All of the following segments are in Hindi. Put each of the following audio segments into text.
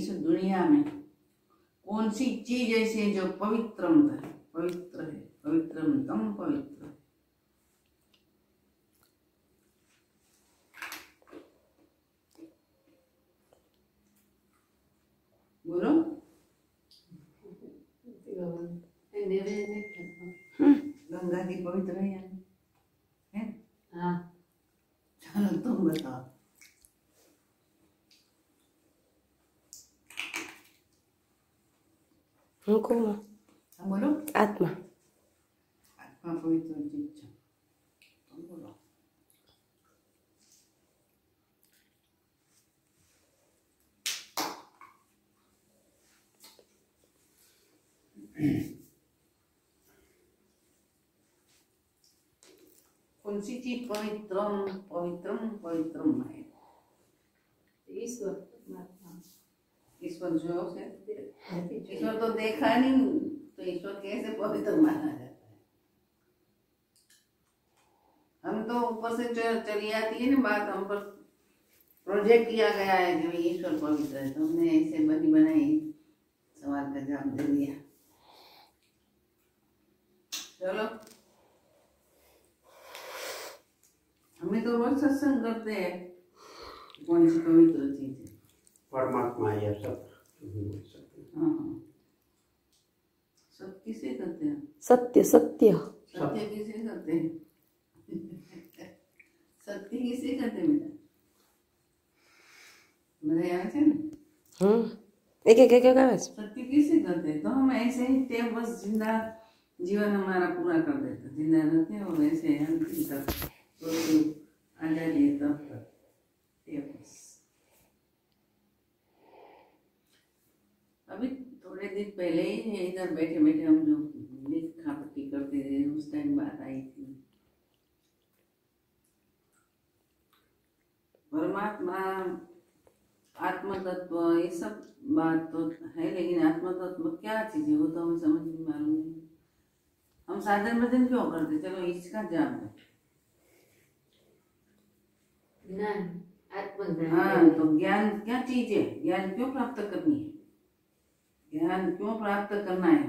इस दुनिया में कौन सी चीज ऐसी है जो पवित्रम है, पवित्र है, पवित्रम तम पवित्र। बोलो। गंगा की पवित्र है है? हाँ। चलो तुम बताओ। बोलो। आत्मा। आत्मा पवित्र चीज है, तुम बोलो। कौन सी चीज पवित्रम पवित्रम पवित्रम है? ईश्वर। ईश्वर जो है, ईश्वर तो देखा नहीं, तो ईश्वर कैसे पवित्र माना जाता है? हम तो ऊपर से चली आती है ना बात, हम पर प्रोजेक्ट किया गया है कि ईश्वर पवित्र है, तो हमने ऐसे बनी बनाई सवाल का जवाब दे दिया। चलो, हमें तो रोज सत्संग करते हैं, कौन सी पवित्र चीज है? परमात्मा या सब। हाँ, सब किसे करते हैं? सत्य सत्य सत्य किसे करते हैं? सत्य किसे करते हैं बेटा? मेरे यहाँ से ना एक एक एक आवाज। सत्य किसे करते हैं? तो हम ऐसे ही थे, बस जिंदा जीवन हमारा पूरा कर देते, जिंदा रहते हैं और ऐसे अंतिम तक तो आ जाइए तब तक ये बस। अभी थोड़े दिन पहले ही इधर बैठे बैठे हम जो लिखा पट्टी करते थे, उस टाइम बात आई थी परमात्मा आत्म तत्व, ये सब बात तो है, लेकिन आत्म तत्व क्या चीज है वो तो हमें समझ में मालूम नहीं। हम साधन भजन क्यों करते? चलो इसका जवाब दो। ज्ञान, आत्मज्ञान। हाँ, तो ज्ञान क्या चीज है? ज्ञान क्यों प्राप्त करनी है? ज्ञान क्यों प्राप्त करना है?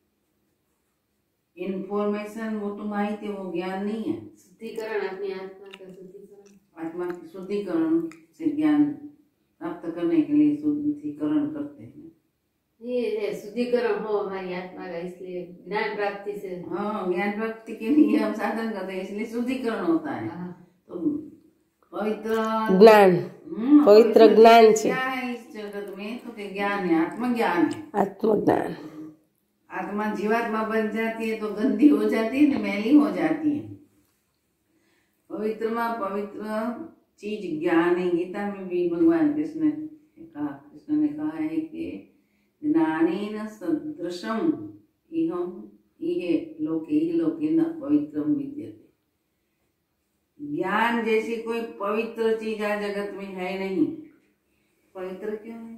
इन्फॉर्मेशन वो तुम्हारी थी, वो ज्ञान नहीं है। शुद्धिकरण, अपनी आत्मा का शुद्धिकरण। आत्मा की शुद्धिकरण से ज्ञान प्राप्त करने के लिए शुद्धिकरण करते हैं। ये शुद्धिकरण हो हमारी आत्मा का, इसलिए ज्ञान प्राप्ति से। हाँ, ज्ञान प्राप्ति के लिए हम साधन करते हैं, इसलिए शुद्धिकरण होता है। तो पवित्र ज्ञान, पवित्र ज्ञान क्या है इस जगत में? तो ज्ञान है, आत्मज्ञान है। आत्मज्ञान। आत्मा जीवात्मा बन जाती है तो गंदी हो जाती है, मैली हो जाती है। पवित्र पवित्र चीज ज्ञान है। गीता में भी भगवान कृष्ण ने कहा है कि ज्ञानेन सदृशम इहम इह लोके न पवित्रम विद्यते। ज्ञान जैसी कोई पवित्र चीज आज जगत में है नहीं। पवित्र क्यों है?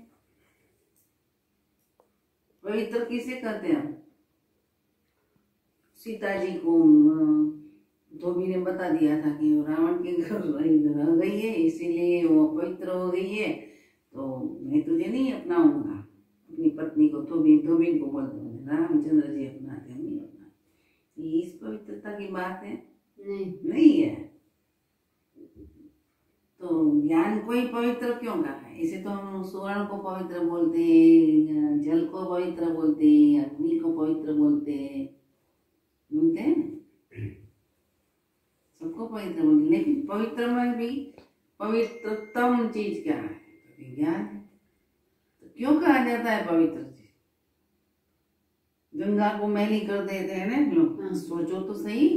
पवित्र किसे कहते हैं? सीता जी को धोबी ने बता दिया था कि रावण के घर रह गई है, इसीलिए वो पवित्र हो गई है, तो मैं तुझे नहीं अपनाऊंगा। अपनी पत्नी को धोबी को बोलते हैं, रामचंद्र जी अपनाते, हम नहीं अपनाते। ये इस पवित्रता की बात है? नहीं है। तो ज्ञान कोई पवित्र क्यों कहा है? इसे तो हम स्वर्ण को पवित्र बोलते हैं, जल को पवित्र बोलते हैं, अग्नि को पवित्र बोलते हैं, सबको पवित्र बोलते, लेकिन पवित्र में भी पवित्रतम चीज क्या है? तो ज्ञान है। तो क्यों कहा जाता है पवित्र चीज? गंगा को मैली कर देते हैं ना लोग, सोचो तो सही।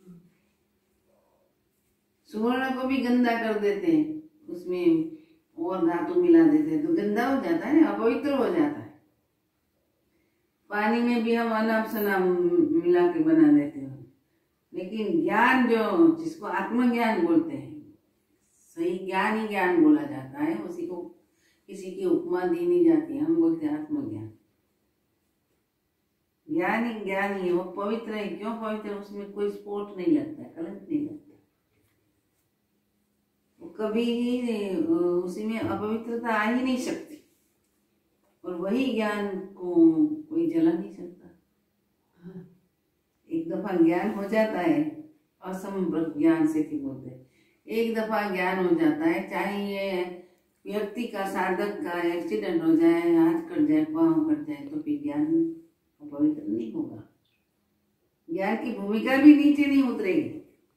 सुवर्ण को भी गंदा कर देते हैं, उसमें और धातु मिला देते हैं तो गंदा हो जाता है ना, अपवित्र हो जाता है। पानी में भी हम अनाप शनाप मिला के बना देते हैं, लेकिन ज्ञान जो जिसको आत्मज्ञान बोलते हैं, सही ज्ञान ही ज्ञान बोला जाता है, उसी को किसी की उपमा दी नहीं जाती है। हम बोलते हैं आत्मज्ञान। ज्ञान ही है, वो पवित्र है। क्यों पवित्र? उसमें कोई स्पॉट नहीं लगता है, कलंक नहीं लगता, वो कभी ही उसी में अपवित्रता आ ही नहीं सकती। वही ज्ञान को कोई जला नहीं सकता। एक दफा ज्ञान हो जाता है, असंभव ज्ञान से क्यों बोलते हैं, एक दफा ज्ञान हो जाता है, चाहे ये व्यक्ति का, साधक का एक्सीडेंट हो जाए, हाथ कट जाए, पाँव कट जाए, तो फिर ज्ञान पवित्र नहीं होगा। ज्ञान की भूमिका भी नीचे नहीं उतरेगी।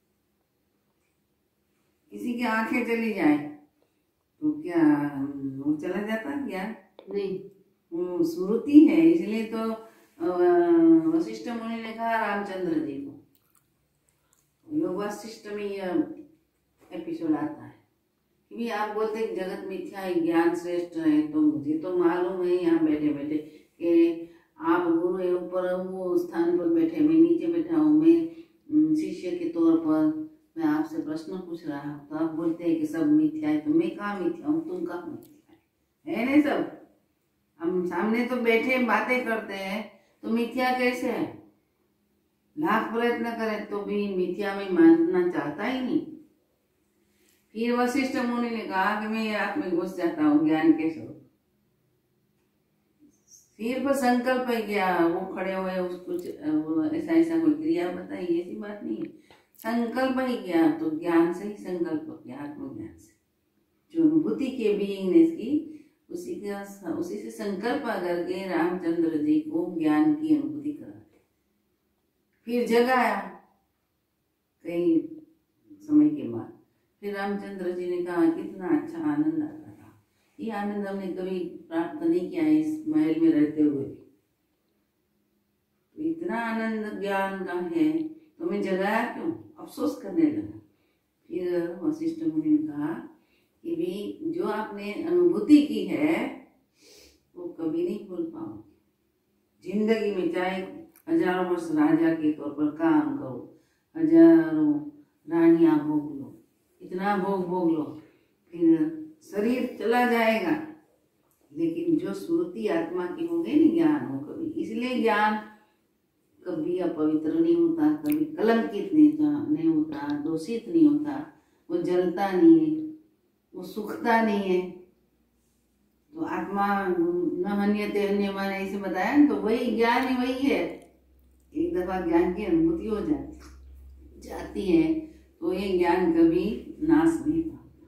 किसी की आंखें चली जाए तो क्या वो चला जाता ज्ञान? नहीं, वो स्मृति है। इसलिए तो वशिष्ठ मुनि ने कहा रामचंद्र जी को, योग वासिष्ठ में यह एपिसोड आता है कि भी आप बोलते हैं जगत मिथ्या है, ज्ञान श्रेष्ठ है, तो मुझे तो मालूम है यहाँ बैठे बैठे कि आप गुरु है, ऊपर वो स्थान पर बैठे, मैं नीचे बैठा हूँ, मैं शिष्य के तौर पर मैं आपसे प्रश्न पूछ रहा हूँ, तो आप बोलते हैं कि सब मिथ्या है, तो मैं कहाँ मिथ्या हूँ, तुम कहाँ मिथ्या है नहीं सब? हम सामने तो बैठे बातें करते हैं, तो मिथ्या कैसे है? लाख प्रयत्न करें तो भी मिथ्या में मानना चाहता ही नहीं। फिर वशिष्ठ मुनि ने कहा कि मैं आप में घुस जाता हूँ ज्ञान के स्वरूप। फिर पर संकल्प है गया, वो खड़े हुए उसको ऐसा ऐसा कोई क्रिया बताई, ऐसी बात नहीं है, संकल्प ही गया, तो ज्ञान से ही संकल्प गया, आत्मज्ञान से जो अनुभूति के बीइंगनेस की उसी से संकल्प करके रामचंद्र जी को ज्ञान की अनुभूति करा, फिर जगाया कई समय के बाद। फिर रामचंद्र जी ने कहा कितना अच्छा आनंद आता था, ये आनंद हमने कभी प्राप्त नहीं किया है इस महल में रहते हुए। तो इतना आनंद ज्ञान का है, तो मैं जगाया क्यों? अफसोस करने लगा। फिर वशिष्ठ मुनि ने कहा कि भी जो आपने अनुभूति की है वो कभी नहीं भूल पाओगे जिंदगी में, चाहे हजारों वर्ष राजा के तौर पर काम करो, हजारों रानियां भोग लो, इतना भोग लो, फिर शरीर चला जाएगा, लेकिन जो स्मृति आत्मा की होगी नहीं, ज्ञान हो कभी। इसलिए ज्ञान कभी अपवित्र नहीं होता, कभी कलंकित नहीं होता, दूषित नहीं होता, वो जलता नहीं है, वो सुखता नहीं है। तो आत्मा न हन्यते हन्यमान ऐसे बताया ना, तो वही ज्ञान ही वही है। एक दफा ज्ञान की अनुभूति हो जाती है तो ये ज्ञान कभी नाश नहीं पाता।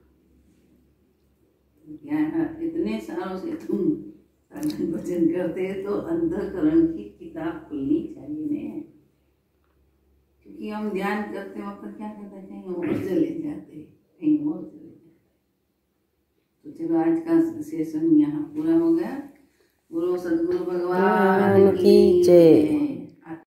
ज्ञान इतने सालों से तुम साधन भजन करते तो अंतःकरण की किताब खुलनी चाहिए ने, क्योंकि हम ध्यान करते वक्त क्या करते हैं, कहीं और चले जाते, कहीं और चले जाते। तो चलो आज का सेशन यहाँ पूरा हो गया। गुरु सदगुरु भगवान की जय।